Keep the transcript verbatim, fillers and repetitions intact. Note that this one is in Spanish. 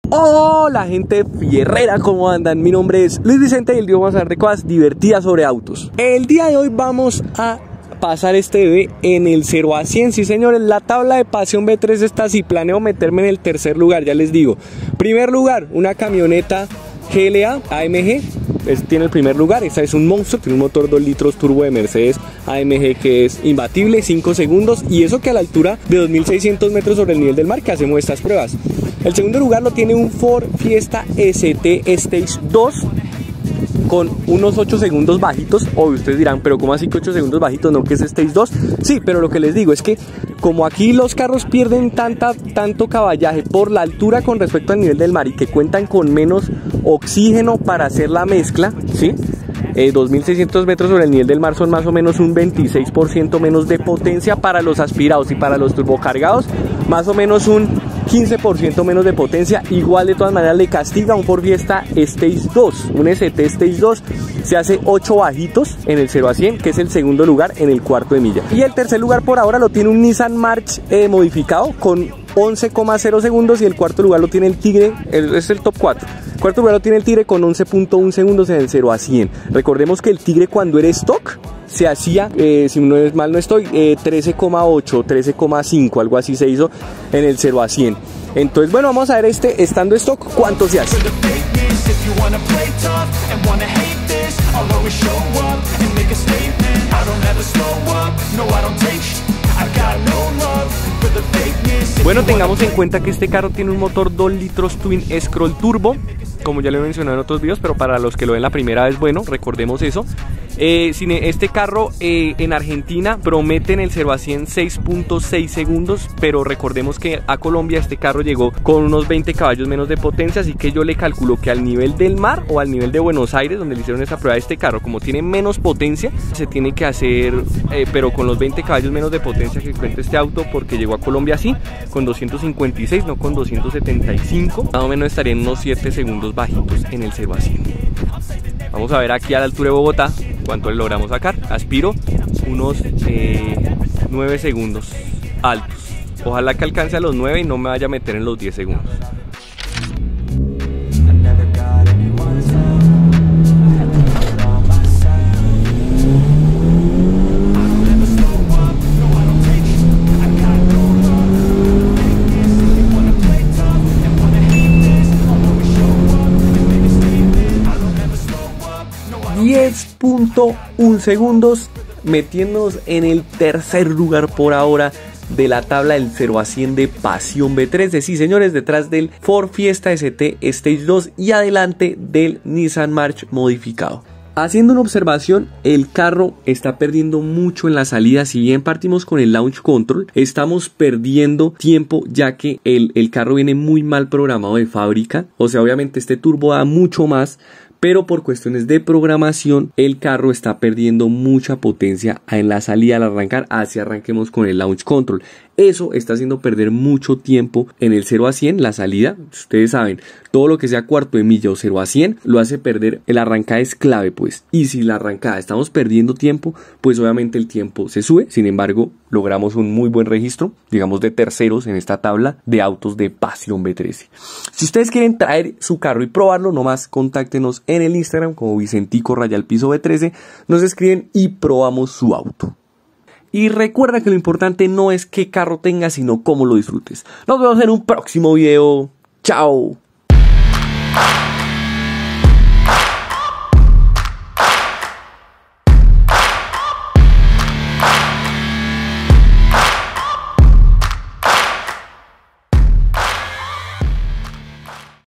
Hola gente fierrera, ¿cómo andan? Mi nombre es Luis Vicente y el día vamos a hablar de cosas divertidas sobre autos. El día de hoy vamos a pasar este bebé en el cero a cien, sí señores. La tabla de Pasión V tres está así, planeo meterme en el tercer lugar, ya les digo. Primer lugar, una camioneta G L A A M G, es, tiene el primer lugar. Esta es un monstruo, tiene un motor dos litros turbo de Mercedes A M G que es imbatible, cinco segundos, y eso que a la altura de dos mil seiscientos metros sobre el nivel del mar que hacemos estas pruebas. El segundo lugar lo tiene un Ford Fiesta S T Stage dos con unos ocho segundos bajitos. Obvio, ustedes dirán, pero ¿cómo así que ocho segundos bajitos? ¿No que es Stage dos? Sí, pero lo que les digo es que como aquí los carros pierden tanta, tanto caballaje por la altura con respecto al nivel del mar y que cuentan con menos oxígeno para hacer la mezcla, ¿sí? Eh, dos mil seiscientos metros sobre el nivel del mar son más o menos un veintiséis por ciento menos de potencia para los aspirados, y para los turbocargados más o menos un quince por ciento menos de potencia. Igual de todas maneras le castiga un Ford Fiesta Stage dos, un S T Stage dos se hace ocho bajitos en el cero a cien, que es el segundo lugar en el cuarto de milla. Y el tercer lugar por ahora lo tiene un Nissan March eh, modificado con once coma cero segundos, y el cuarto lugar lo tiene el Tigre, el, es el top cuatro. El cuarto lugar lo tiene el Tigre con once punto uno segundos en el cero a cien. Recordemos que el Tigre cuando era stock se hacía, eh, si no es mal no estoy, eh, trece coma ocho, trece coma cinco, algo así se hizo en el cero a cien. Entonces bueno, vamos a ver este estando stock cuánto se hace. Bueno, tengamos en cuenta que este carro tiene un motor dos litros Twin Scroll Turbo, como ya lo he mencionado en otros videos, pero para los que lo ven la primera vez, bueno, recordemos eso. Eh, este carro eh, en Argentina promete en el cero a cien seis punto seis segundos, pero recordemos que a Colombia este carro llegó con unos veinte caballos menos de potencia, así que yo le calculo que al nivel del mar o al nivel de Buenos Aires, donde le hicieron esta prueba de este carro, como tiene menos potencia, se tiene que hacer, eh, pero con los veinte caballos menos de potencia que cuenta este auto, porque llegó a Colombia así, con doscientos cincuenta y seis, no con doscientos setenta y cinco, más o menos estaría en unos siete segundos bajitos en el cero a cien. Vamos a ver aquí a la altura de Bogotá cuánto le logramos sacar. Aspiro unos eh, nueve segundos altos. Ojalá que alcance a los nueve y no me vaya a meter en los diez segundos. diez punto uno segundos, metiéndonos en el tercer lugar por ahora de la tabla del cero a cien de Pasión V tres. Sí señores, detrás del Ford Fiesta S T Stage dos y adelante del Nissan March modificado. Haciendo una observación, el carro está perdiendo mucho en la salida. Si bien partimos con el Launch Control, estamos perdiendo tiempo ya que el, el carro viene muy mal programado de fábrica. O sea, obviamente este turbo da mucho más, pero por cuestiones de programación el carro está perdiendo mucha potencia en la salida al arrancar, así arranquemos con el Launch Control. Eso está haciendo perder mucho tiempo en el cero a cien, la salida. Ustedes saben, todo lo que sea cuarto de milla o cero a cien lo hace perder. El arrancada es clave pues, y si la arrancada estamos perdiendo tiempo, pues obviamente el tiempo se sube. Sin embargo, logramos un muy buen registro, digamos de terceros en esta tabla de autos de Pasión V trece. Si ustedes quieren traer su carro y probarlo, nomás contáctenos en el Instagram como Vicentico Rayal Piso V trece, nos escriben y probamos su auto. Y recuerda que lo importante no es qué carro tengas, sino cómo lo disfrutes. Nos vemos en un próximo video. Chao.